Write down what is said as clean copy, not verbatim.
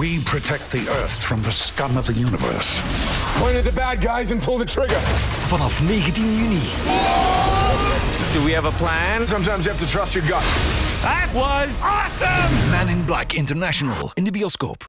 We protect the Earth from the scum of the universe. Point at the bad guys and pull the trigger. Vanaf 19 juni. Do we have a plan? Sometimes you have to trust your gut. That was awesome! MIB International in de bioscoop.